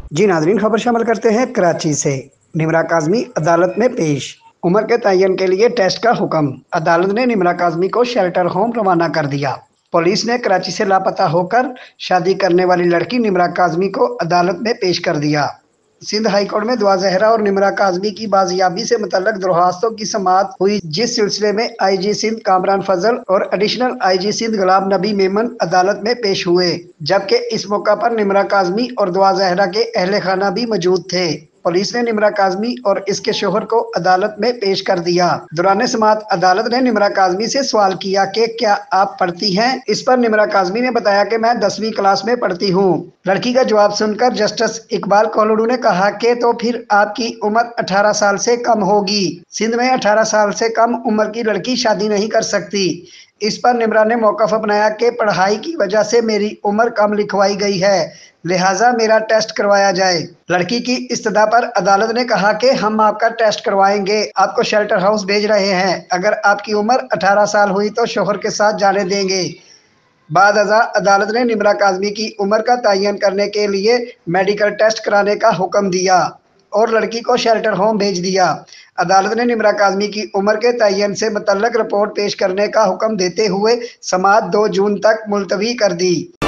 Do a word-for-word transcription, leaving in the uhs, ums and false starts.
जी नाज़रीन, खबर शामिल करते हैं कराची से। निमरा काज़मी अदालत में पेश। उम्र के तयन के लिए टेस्ट का हुक्म। अदालत ने निमरा काज़मी को शेल्टर होम रवाना कर दिया। पुलिस ने कराची से लापता होकर शादी करने वाली लड़की निमरा काज़मी को अदालत में पेश कर दिया। सिंध हाई कोर्ट में दुआ जहरा और निमरा काज़मी की बाजियाबी से मुतल्लक दरख्वास्तों की समाअत हुई, जिस सिलसिले में आई जी सिंध कामरान फजल और एडिशनल आई जी सिंध गुलाम नबी मेमन अदालत में पेश हुए, जबकि इस मौका पर निमरा काज़मी और दुआ जहरा के अहले खाना भी मौजूद थे। पुलिस ने निमरा काज़मी और इसके शोहर को अदालत में पेश कर दिया। दौरान समाअत अदालत ने निमरा काज़मी से सवाल किया कि क्या आप पढ़ती हैं? इस पर निमरा काज़मी ने बताया कि मैं दसवीं क्लास में पढ़ती हूँ। लड़की का जवाब सुनकर जस्टिस इकबाल कोलड़ू ने कहा कि तो फिर आपकी उम्र अठारह साल से कम होगी। सिंध में अठारह साल से कम उम्र की लड़की शादी नहीं कर सकती। इस पर निमरा ने मौक़िफ़ अपनाया कि पढ़ाई की वजह से मेरी उम्र कम लिखवाई गई है, लिहाजा मेरा टेस्ट करवाया जाए। लड़की की इस्तदा पर अदालत ने कहा कि हम आपका टेस्ट करवाएंगे, आपको शेल्टर हाउस भेज रहे हैं। अगर आपकी उम्र अठारह साल हुई तो शोहर के साथ जाने देंगे। बाद अज़ा अदालत ने निमरा काज़मी की उम्र का तयन करने के लिए मेडिकल टेस्ट कराने का हुक्म दिया और लड़की को शेल्टर होम भेज दिया। अदालत ने निमरा काज़मी की उम्र के तयन से मुतल्लक रिपोर्ट पेश करने का हुक्म देते हुए समाअत दो जून तक मुलतवी कर दी।